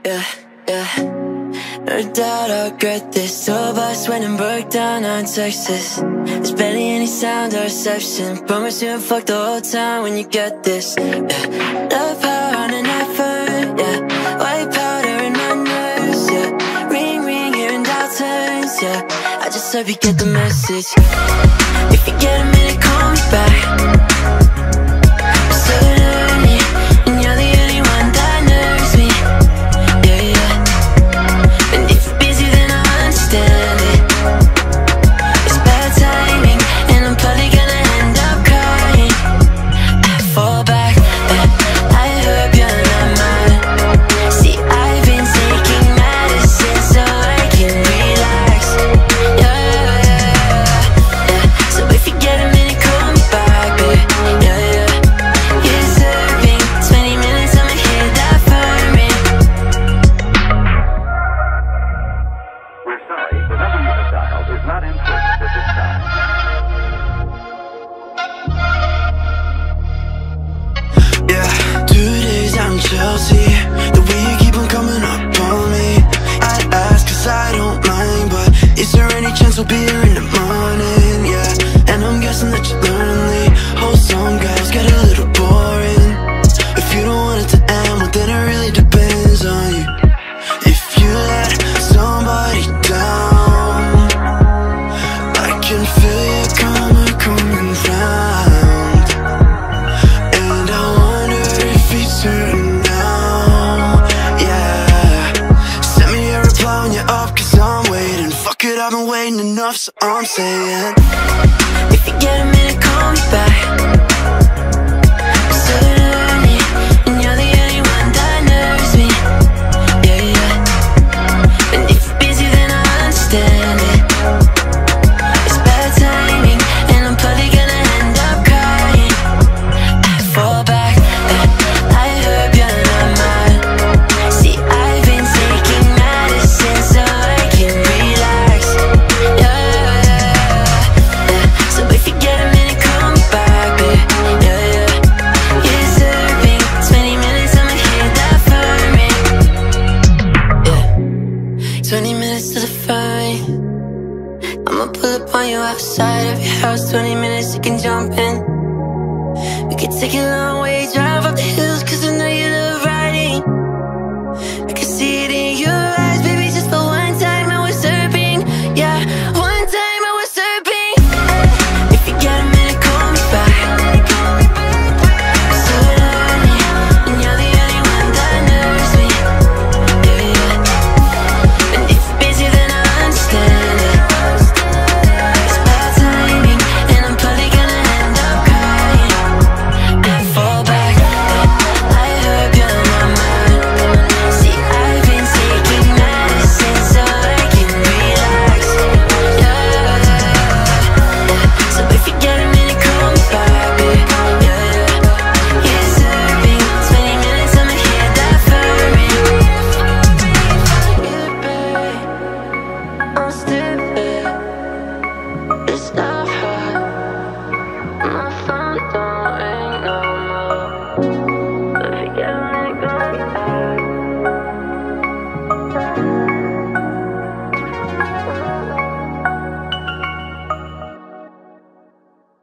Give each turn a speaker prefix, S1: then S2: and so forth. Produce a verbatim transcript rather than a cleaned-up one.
S1: yeah, yeah. No doubt I'll regret this. Tour bus went and broke down on Texas. There's barely any sound or reception. Promise you won't fuck the whole time when you get this. Yeah. No power on an iPhone, yeah. White powder in my nose, yeah. Ring, ring, hearing dial tones, yeah. I just hope you get the message. If you get a minute, call me back. I'm so lonely, and you're the only one that knows me. Yeah, yeah. And if you're busy, then I understand it. It's bad timing, and I'm probably gonna end up crying. I fall back, and I hope you're not mine. See, I've been taking medicine so I can relax. Yeah, yeah, yeah, yeah. So if you get a minute, call me back, babe. Yeah, yeah. You're serving twenty minutes, I'ma hit that phone ring.
S2: We're sorry, the number you have dialed is not in service at this time.
S3: Yeah, two days out in Chelsea. The way you keep on coming up on me, I'd ask cause I don't mind, but is there any chance we'll be here in the morning? Yeah, and I'm guessing that you're lonely. Whole song girls get a little boring. If you don't want it to end, well then it really depends on you. If you let somebody down, I can feel your karma coming round, and I wonder if it's certain now. Yeah, send me a reply when you're up, cause I'm waiting. Fuck it, I've been waiting enough, so I'm saying,
S1: If you get a minute, call me back. I'm so lonely, and you're the only one that knows me. Yeah, yeah. And if you're busy, then I understand it. It's bad timing, and I'm probably gonna end up crying. I fall back, and I hope you're not mine. See, I've been taking medicine so I can relax. Yeah, yeah, yeah. So if you get a minute, call me back, babe. Yeah, yeah. You're serving twenty minutes, I'ma hit that phone ring. Yeah, twenty minutes to the phone. I'ma pull up on you outside of your house. Twenty minutes, you can jump in. We could take a long way, drive up the hill.